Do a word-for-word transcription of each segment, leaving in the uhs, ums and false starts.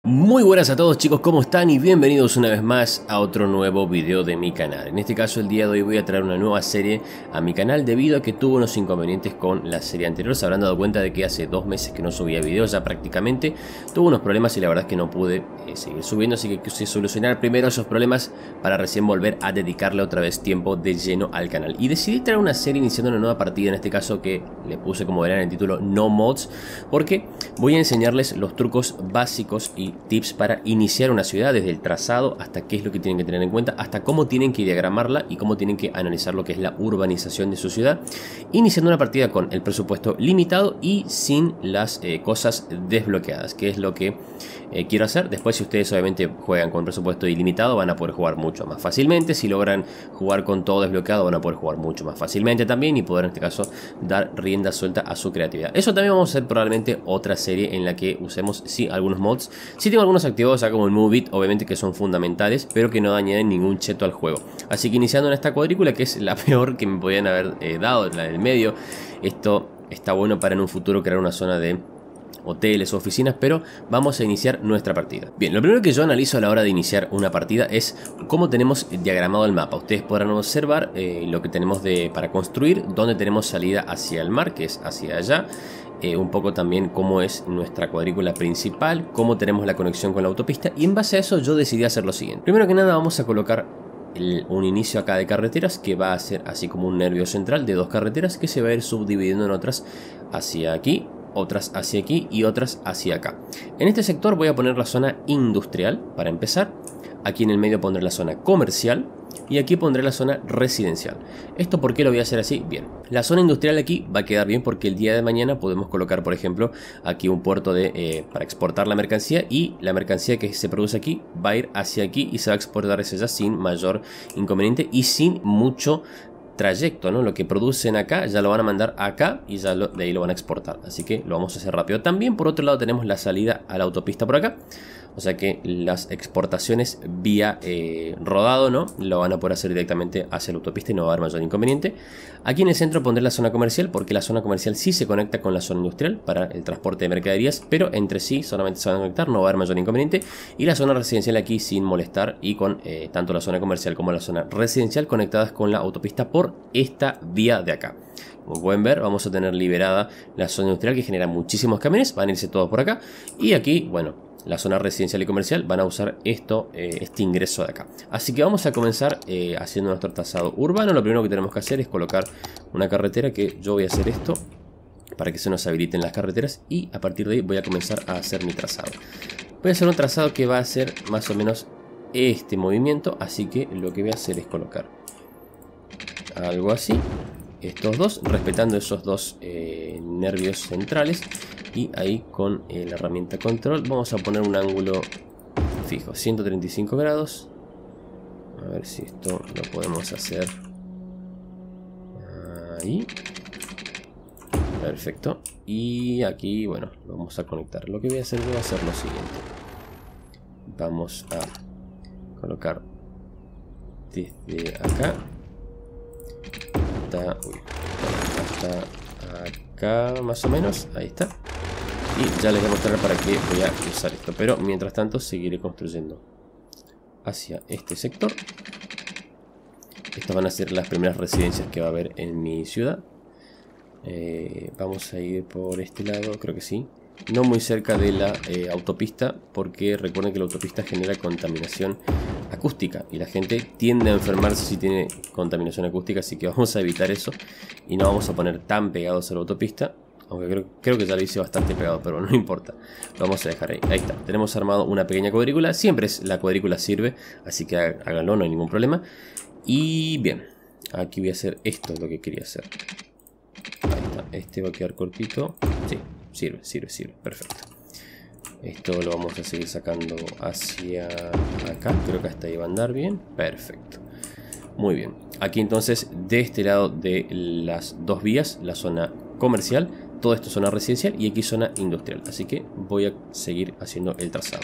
Muy buenas a todos chicos, ¿cómo están? Y bienvenidos una vez más a otro nuevo video de mi canal. En este caso el día de hoy voy a traer una nueva serie a mi canal debido a que tuve unos inconvenientes con la serie anterior. Se habrán dado cuenta de que hace dos meses que no subía videos ya prácticamente. Tuve unos problemas y la verdad es que no pude eh, seguir subiendo, así que quise solucionar primero esos problemas para recién volver a dedicarle otra vez tiempo de lleno al canal. Y decidí traer una serie iniciando una nueva partida, en este caso que le puse, como verán en el título, No Mods, porque voy a enseñarles los trucos básicos y tips para iniciar una ciudad, desde el trazado hasta qué es lo que tienen que tener en cuenta, hasta cómo tienen que diagramarla y cómo tienen que analizar lo que es la urbanización de su ciudad, iniciando una partida con el presupuesto limitado y sin las eh, cosas desbloqueadas, que es lo que eh, quiero hacer. Después, si ustedes obviamente juegan con presupuesto ilimitado, van a poder jugar mucho más fácilmente. Si logran jugar con todo desbloqueado, van a poder jugar mucho más fácilmente también y poder en este caso dar rienda suelta a su creatividad. Eso también vamos a hacer probablemente otra serie en la que usemos sí algunos mods. Sí tengo algunos activados acá como el Move It, obviamente que son fundamentales, pero que no añaden ningún cheto al juego. Así que iniciando en esta cuadrícula, que es la peor que me podían haber eh, dado, la del medio. Esto está bueno para en un futuro crear una zona de hoteles o oficinas, pero vamos a iniciar nuestra partida. Bien, lo primero que yo analizo a la hora de iniciar una partida es cómo tenemos diagramado el mapa. Ustedes podrán observar eh, lo que tenemos de, para construir, dónde tenemos salida hacia el mar, que es hacia allá. Eh, un poco también cómo es nuestra cuadrícula principal, cómo tenemos la conexión con la autopista, y en base a eso yo decidí hacer lo siguiente. Primero que nada vamos a colocar el, un inicio acá de carreteras que va a ser así como un nervio central de dos carreteras que se va a ir subdividiendo en otras hacia aquí, otras hacia aquí y otras hacia acá. En este sector voy a poner la zona industrial para empezar. Aquí en el medio pondré la zona comercial y aquí pondré la zona residencial. ¿Esto por qué lo voy a hacer así? Bien, la zona industrial aquí va a quedar bien porque el día de mañana podemos colocar, por ejemplo, aquí un puerto de, eh, para exportar la mercancía, y la mercancía que se produce aquí va a ir hacia aquí y se va a exportar hacia allá sin mayor inconveniente y sin mucho trayecto, ¿no? Lo que producen acá ya lo van a mandar acá y ya lo, de ahí lo van a exportar. Así que lo vamos a hacer rápido. También por otro lado tenemos la salida a la autopista por acá. O sea que las exportaciones vía eh, rodado, ¿no? Lo van a poder hacer directamente hacia la autopista y no va a haber mayor inconveniente. Aquí en el centro pondré la zona comercial porque la zona comercial sí se conecta con la zona industrial para el transporte de mercaderías, pero entre sí solamente se van a conectar, no va a haber mayor inconveniente. Y la zona residencial aquí sin molestar y con eh, tanto la zona comercial como la zona residencial conectadas con la autopista por esta vía de acá. Como pueden ver, vamos a tener liberada la zona industrial que genera muchísimos camiones, van a irse todos por acá. Y aquí, bueno, la zona residencial y comercial van a usar esto, eh, este ingreso de acá. Así que vamos a comenzar eh, haciendo nuestro trazado urbano. Lo primero que tenemos que hacer es colocar una carretera, que yo voy a hacer esto para que se nos habiliten las carreteras, y a partir de ahí voy a comenzar a hacer mi trazado. Voy a hacer un trazado que va a ser más o menos este movimiento, así que lo que voy a hacer es colocar algo así, estos dos, respetando esos dos eh, nervios centrales. Y ahí con eh, la herramienta control vamos a poner un ángulo fijo, ciento treinta y cinco grados. A ver si esto lo podemos hacer ahí. Perfecto. Y aquí, bueno, vamos a conectar. Lo que voy a hacer, voy a hacer lo siguiente. Vamos a colocar desde acá hasta, uy, hasta acá más o menos. Ahí está. Y ya les voy a mostrar para qué voy a usar esto. Pero mientras tanto seguiré construyendo hacia este sector. Estas van a ser las primeras residencias que va a haber en mi ciudad. Eh, vamos a ir por este lado, creo que sí. No muy cerca de la eh, autopista, porque recuerden que la autopista genera contaminación acústica y la gente tiende a enfermarse si tiene contaminación acústica. Así que vamos a evitar eso y no vamos a poner tan pegados a la autopista. Aunque creo, creo que ya lo hice bastante pegado, pero no importa. Lo vamos a dejar ahí. Ahí está. Tenemos armado una pequeña cuadrícula. Siempre es, la cuadrícula sirve, así que háganlo, no hay ningún problema. Y bien, aquí voy a hacer esto, es lo que quería hacer. Ahí está. Este va a quedar cortito. Sí, sirve, sirve, sirve. Perfecto. Esto lo vamos a seguir sacando hacia acá. Creo que hasta ahí va a andar bien. Perfecto. Muy bien. Aquí entonces, de este lado de las dos vías, la zona comercial, todo esto es zona residencial y aquí zona industrial. Así que voy a seguir haciendo el trazado.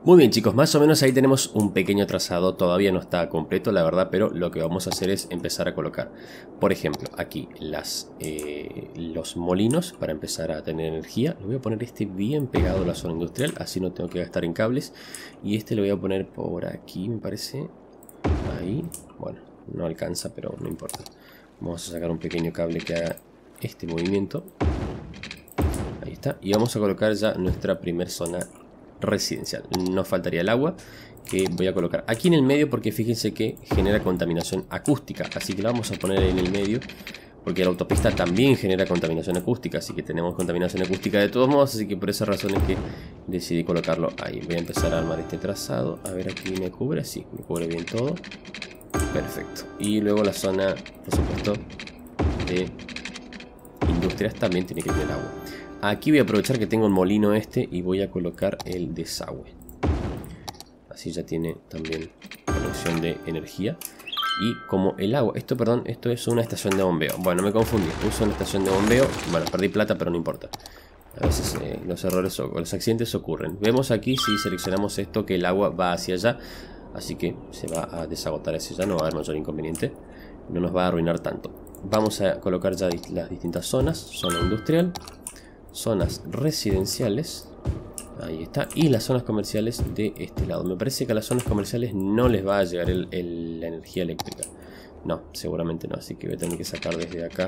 Muy bien chicos, más o menos ahí tenemos un pequeño trazado, todavía no está completo la verdad, pero lo que vamos a hacer es empezar a colocar, por ejemplo, aquí las, eh, los molinos para empezar a tener energía. Le voy a poner este bien pegado a la zona industrial, así no tengo que gastar en cables. Y este lo voy a poner por aquí, me parece, ahí, bueno, no alcanza, pero no importa. Vamos a sacar un pequeño cable que haga este movimiento. Ahí está, y vamos a colocar ya nuestra primer zona residencial. Nos faltaría el agua, que voy a colocar aquí en el medio porque fíjense que genera contaminación acústica, así que la vamos a poner en el medio porque la autopista también genera contaminación acústica, así que tenemos contaminación acústica de todos modos, así que por esa razón es que decidí colocarlo ahí. Voy a empezar a armar este trazado, a ver aquí me cubre, sí, me cubre bien todo, perfecto. Y luego la zona, por supuesto, de industrias también tiene que tener agua. Aquí voy a aprovechar que tengo un molino este y voy a colocar el desagüe. Así ya tiene también conexión de energía. Y como el agua, esto perdón, esto es una estación de bombeo. Bueno, me confundí, puse una estación de bombeo. Bueno, perdí plata, pero no importa. A veces eh, los errores o los accidentes ocurren. Vemos aquí, si seleccionamos esto, que el agua va hacia allá. Así que se va a desagotar hacia allá, no va a haber mayor inconveniente. No nos va a arruinar tanto. Vamos a colocar ya las distintas zonas. Zona industrial, zonas residenciales, ahí está, y las zonas comerciales de este lado. Me parece que a las zonas comerciales no les va a llegar el, el, la energía eléctrica. No, seguramente no, así que voy a tener que sacar desde acá.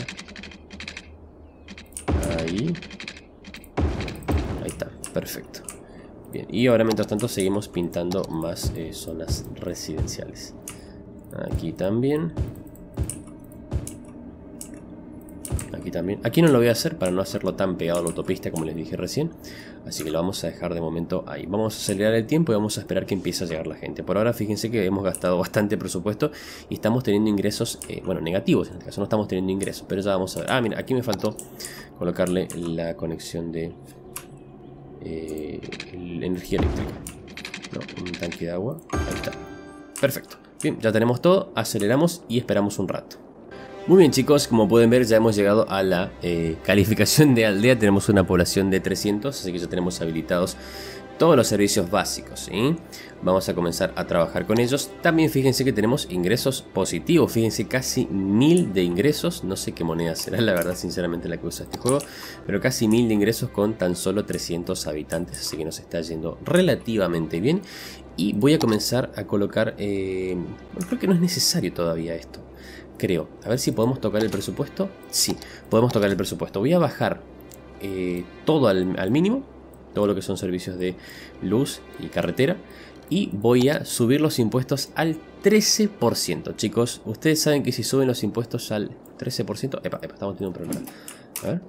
Ahí. Ahí está, perfecto. Bien, y ahora mientras tanto seguimos pintando más eh, zonas residenciales. Aquí también. Aquí también. Aquí no lo voy a hacer para no hacerlo tan pegado a la autopista como les dije recién. Así que lo vamos a dejar de momento ahí. Vamos a acelerar el tiempo y vamos a esperar que empiece a llegar la gente. Por ahora fíjense que hemos gastado bastante presupuesto y estamos teniendo ingresos, eh, bueno, negativos en este caso. No estamos teniendo ingresos, pero ya vamos a ver. Ah, mira, aquí me faltó colocarle la conexión de eh, energía eléctrica. No, un tanque de agua. Ahí está. Perfecto. Bien, ya tenemos todo. Aceleramos y esperamos un rato. Muy bien chicos, como pueden ver ya hemos llegado a la eh, calificación de aldea. Tenemos una población de trescientos, así que ya tenemos habilitados todos los servicios básicos, ¿sí? Vamos a comenzar a trabajar con ellos. También fíjense que tenemos ingresos positivos. Fíjense, casi mil de ingresos. No sé qué moneda será, la verdad, sinceramente, la que usa este juego. Pero casi mil de ingresos con tan solo trescientos habitantes. Así que nos está yendo relativamente bien. Y voy a comenzar a colocar... Eh, creo que no es necesario todavía esto. Creo. A ver si podemos tocar el presupuesto. Sí, podemos tocar el presupuesto. Voy a bajar eh, todo al, al mínimo. Todo lo que son servicios de luz y carretera. Y voy a subir los impuestos al trece por ciento. Chicos, ustedes saben que si suben los impuestos al trece por ciento... Epa, epa, estamos teniendo un problema. A ver.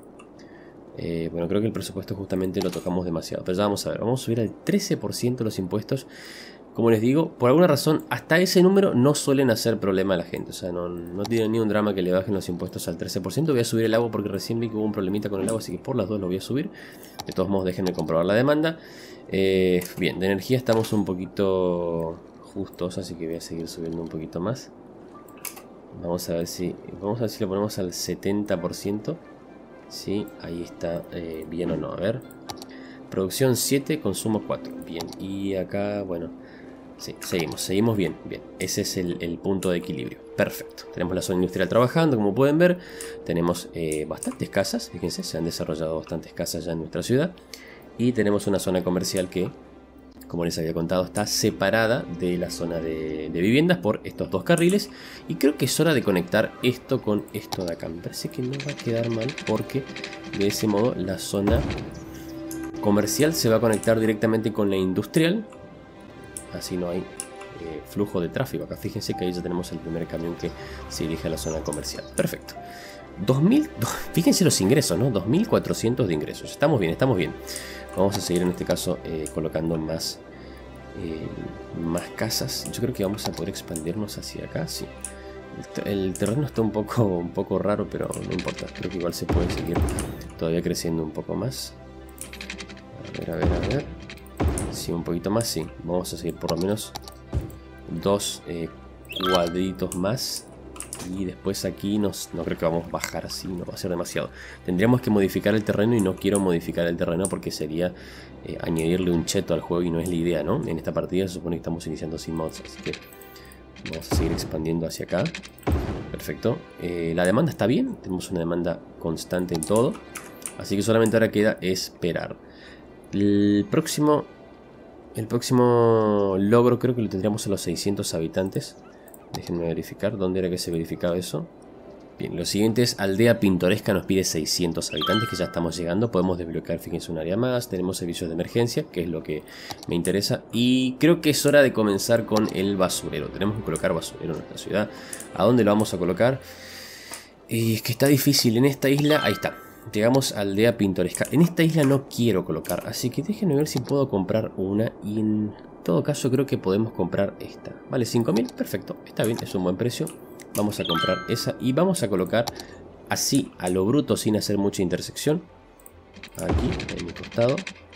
Eh, bueno, creo que el presupuesto justamente lo tocamos demasiado. Pero ya vamos a ver. Vamos a subir al trece por ciento los impuestos. Como les digo, por alguna razón, hasta ese número no suelen hacer problema a la gente. O sea, no, no tienen ni un drama que le bajen los impuestos al trece por ciento. Voy a subir el agua porque recién vi que hubo un problemita con el agua, así que por las dos lo voy a subir. De todos modos, déjenme comprobar la demanda. Eh, bien, de energía estamos un poquito justos, así que voy a seguir subiendo un poquito más. Vamos a ver si, vamos a ver si lo ponemos al setenta por ciento. Sí, ahí está eh, bien o no. A ver. Producción siete, consumo cuatro. Bien, y acá, bueno... Sí, seguimos, seguimos bien, bien. Ese es el, el punto de equilibrio. Perfecto. Tenemos la zona industrial trabajando, como pueden ver. Tenemos eh, bastantes casas, fíjense, se han desarrollado bastantes casas ya en nuestra ciudad. Y tenemos una zona comercial que, como les había contado, está separada de la zona de, de viviendas por estos dos carriles. Y creo que es hora de conectar esto con esto de acá. Me parece que no va a quedar mal porque de ese modo la zona comercial se va a conectar directamente con la industrial. Así no hay eh, flujo de tráfico. Acá fíjense que ahí ya tenemos el primer camión que se dirige a la zona comercial. Perfecto. dos mil, fíjense los ingresos, ¿no? dos mil cuatrocientos de ingresos. Estamos bien, estamos bien. Vamos a seguir en este caso eh, colocando más, eh, más casas. Yo creo que vamos a poder expandirnos hacia acá, sí. El, el terreno está un poco, un poco raro, pero no importa. Creo que igual se puede seguir todavía creciendo un poco más. A ver, a ver, a ver. Sí, un poquito más, sí. Vamos a seguir por lo menos dos eh, cuadritos más Y después aquí nos, no creo que vamos a bajar así, no va a ser demasiado. Tendríamos que modificar el terreno y no quiero modificar el terreno porque sería eh, añadirle un cheto al juego y no es la idea, ¿no? En esta partida se supone que estamos iniciando sin mods, así que vamos a seguir expandiendo hacia acá. Perfecto. Eh, la demanda está bien, tenemos una demanda constante en todo. Así que solamente ahora queda esperar. El próximo, el próximo logro creo que lo tendríamos a los seiscientos habitantes. Déjenme verificar dónde era que se verificaba eso. Bien, lo siguiente es aldea pintoresca, nos pide seiscientos habitantes, que ya estamos llegando. Podemos desbloquear, fíjense, un área más. Tenemos servicios de emergencia, que es lo que me interesa. Y creo que es hora de comenzar con el basurero. Tenemos que colocar basurero en nuestra ciudad. ¿A dónde lo vamos a colocar? Y es que está difícil en esta isla. Ahí está. Llegamos a aldea pintoresca. En esta isla no quiero colocar, así que déjenme ver si puedo comprar una. Y en todo caso creo que podemos comprar esta. Vale, cinco mil, perfecto, está bien, es un buen precio. Vamos a comprar esa y vamos a colocar así a lo bruto sin hacer mucha intersección. Aquí, en mi costado,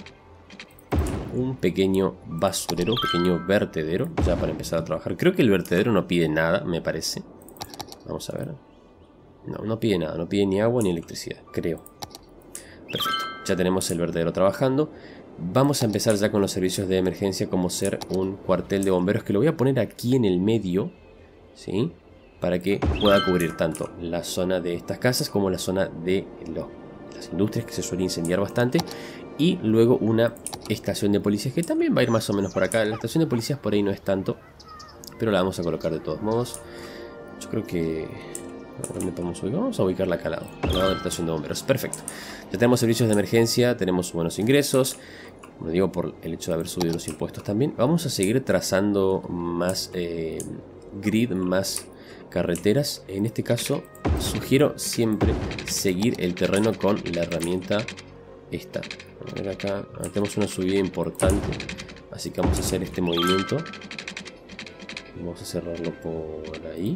un pequeño basurero, un pequeño vertedero, ya para empezar a trabajar. Creo que el vertedero no pide nada, me parece. Vamos a ver. No, no pide nada, no pide ni agua ni electricidad, creo. Perfecto, ya tenemos el vertedero trabajando. Vamos a empezar ya con los servicios de emergencia, como ser un cuartel de bomberos, que lo voy a poner aquí en el medio, ¿sí? Para que pueda cubrir tanto la zona de estas casas como la zona de los, las industrias, que se suele incendiar bastante. Y luego una estación de policías, que también va a ir más o menos por acá. La estación de policías por ahí no es tanto, pero la vamos a colocar de todos modos. Yo creo que... ¿dónde podemos ubicar? Vamos a ubicarla acá al lado, al lado de la estación de bomberos. Perfecto. Ya tenemos servicios de emergencia, tenemos buenos ingresos. Como digo, por el hecho de haber subido los impuestos también. Vamos a seguir trazando más eh, grid, más carreteras. En este caso, sugiero siempre seguir el terreno con la herramienta esta. A ver acá, tenemos una subida importante, así que vamos a hacer este movimiento. Vamos a cerrarlo por ahí.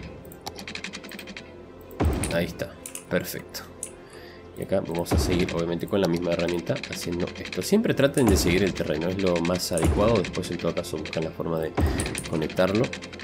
Ahí está, perfecto. Y acá vamos a seguir obviamente con la misma herramienta haciendo esto. Siempre traten de seguir el terreno, es lo más adecuado. Después en todo caso buscan la forma de conectarlo.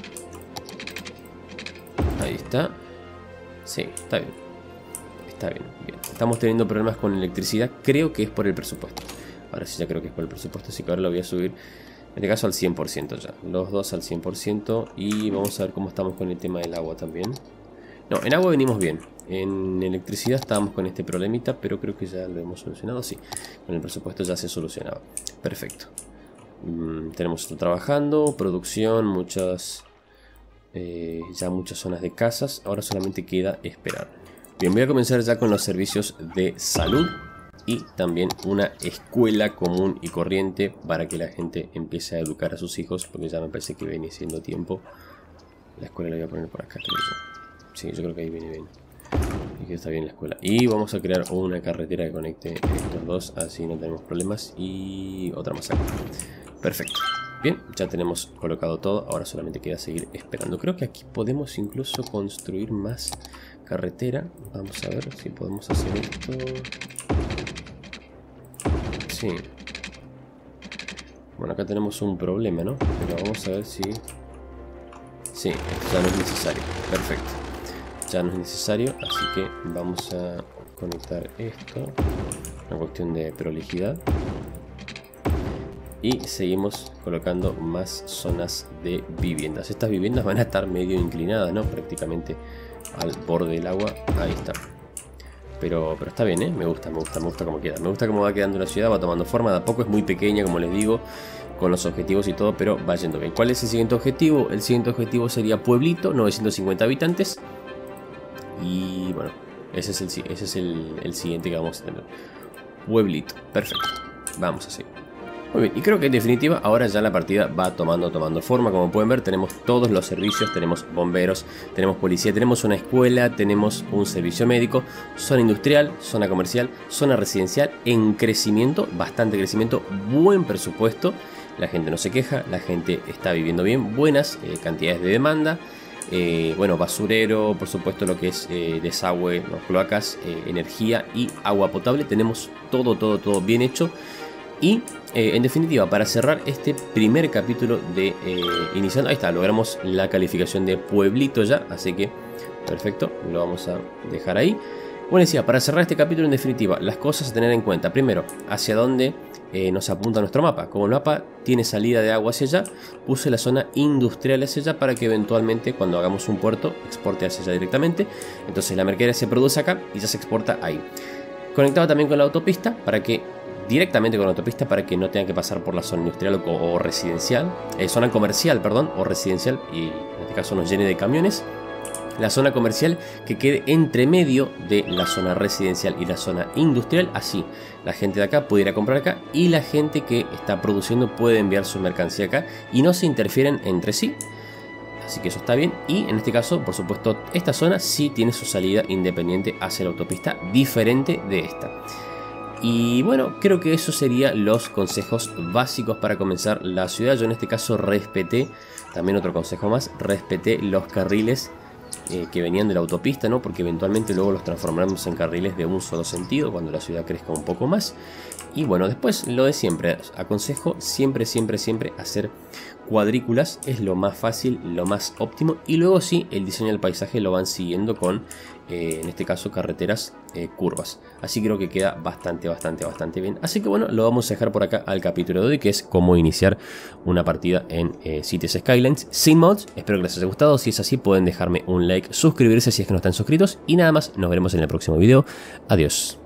Ahí está. Sí, está bien. Está bien, bien. Estamos teniendo problemas con electricidad. Creo que es por el presupuesto. Ahora sí ya creo que es por el presupuesto, así que ahora lo voy a subir, en este caso al cien por ciento ya. Los dos al cien por ciento. Y vamos a ver cómo estamos con el tema del agua también. No, en agua venimos bien. En electricidad estábamos con este problemita, pero creo que ya lo hemos solucionado. Sí, con el presupuesto ya se solucionaba. Perfecto. Mm, tenemos esto trabajando, producción, muchas, eh, ya muchas zonas de casas. Ahora solamente queda esperar. Bien, voy a comenzar ya con los servicios de salud y también una escuela común y corriente para que la gente empiece a educar a sus hijos, porque ya me parece que viene siendo tiempo. La escuela la voy a poner por acá, creo yo. Sí, yo creo que ahí viene bien. Y que está bien la escuela. Y vamos a crear una carretera que conecte estos dos, así no tenemos problemas. Y otra más acá. Perfecto. Bien, ya tenemos colocado todo. Ahora solamente queda seguir esperando. Creo que aquí podemos incluso construir más carretera. Vamos a ver si podemos hacer esto. Sí. Bueno, acá tenemos un problema, ¿no? Pero vamos a ver si... sí, ya no es necesario. Perfecto. Ya no es necesario, así que vamos a conectar esto. Una cuestión de prolijidad. Y seguimos colocando más zonas de viviendas. Estas viviendas van a estar medio inclinadas, ¿no? Prácticamente al borde del agua. Ahí está. Pero, pero está bien, ¿eh? Me gusta, me gusta, me gusta cómo queda. Me gusta cómo va quedando la ciudad, va tomando forma. De a poco es muy pequeña, como les digo, con los objetivos y todo, pero va yendo bien. ¿Cuál es el siguiente objetivo? El siguiente objetivo sería Pueblito, novecientos cincuenta habitantes. Y bueno, ese es, el, ese es el, el siguiente que vamos a tener. Pueblito, perfecto. Vamos así. Muy bien, y creo que en definitiva ahora ya la partida va tomando, tomando forma. Como pueden ver, tenemos todos los servicios. Tenemos bomberos, tenemos policía, tenemos una escuela, tenemos un servicio médico, zona industrial, zona comercial, zona residencial en crecimiento, bastante crecimiento, buen presupuesto. La gente no se queja, la gente está viviendo bien, buenas eh, cantidades de demanda. Eh, bueno, basurero, por supuesto lo que es eh, desagüe, no, cloacas, eh, energía y agua potable. Tenemos todo, todo, todo bien hecho. Y eh, en definitiva, para cerrar este primer capítulo de eh, iniciando, ahí está, logramos la calificación de pueblito ya, así que perfecto, lo vamos a dejar ahí. Bueno, decía, para cerrar este capítulo, en definitiva, las cosas a tener en cuenta. Primero, hacia dónde eh, nos apunta nuestro mapa. Como el mapa tiene salida de agua hacia allá, puse la zona industrial hacia allá para que eventualmente cuando hagamos un puerto, exporte hacia allá directamente. Entonces la mercadería se produce acá y ya se exporta ahí. Conectado también con la autopista para que directamente con la autopista para que no tengan que pasar por la zona industrial o, o residencial, eh, zona comercial, perdón, o residencial, y en este caso nos llene de camiones. La zona comercial que quede entre medio de la zona residencial y la zona industrial, así la gente de acá puede ir a comprar acá y la gente que está produciendo puede enviar su mercancía acá y no se interfieren entre sí. Así que eso está bien, y en este caso, por supuesto, esta zona sí tiene su salida independiente hacia la autopista, diferente de esta. Y bueno, creo que eso serían los consejos básicos para comenzar la ciudad. Yo en este caso respeté, también otro consejo más, respeté los carriles eh, que venían de la autopista, ¿no? Porque eventualmente luego los transformaremos en carriles de un solo sentido cuando la ciudad crezca un poco más. Y bueno, después lo de siempre, aconsejo siempre, siempre, siempre hacer cuadrículas, es lo más fácil, lo más óptimo. Y luego sí, el diseño del paisaje lo van siguiendo con, eh, en este caso, carreteras eh, curvas. Así creo que queda bastante, bastante, bastante bien. Así que bueno, lo vamos a dejar por acá al capítulo de hoy, que es cómo iniciar una partida en eh, Cities Skylines sin mods. Espero que les haya gustado. Si es así, pueden dejarme un like, suscribirse si es que no están suscritos. Y nada más, nos veremos en el próximo video. Adiós.